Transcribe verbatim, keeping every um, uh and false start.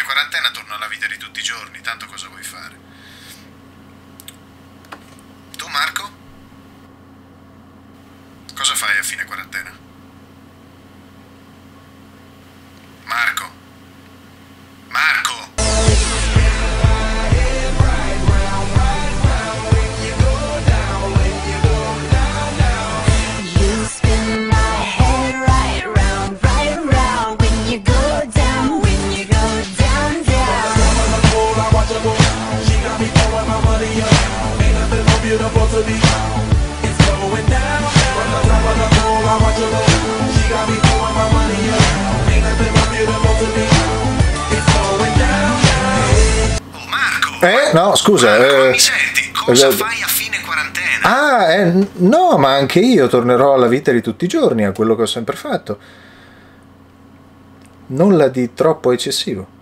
quarantena torno alla vita di tutti i giorni, tanto cosa vuoi fare? Tu, Marco? Cosa fai a fine quarantena? Marco? Marco? Eh, no, scusa. Marco, eh, mi senti? Cosa eh, fai a fine quarantena? Ah, eh, no, ma anche io tornerò alla vita di tutti i giorni, a quello che ho sempre fatto. Nulla di troppo eccessivo.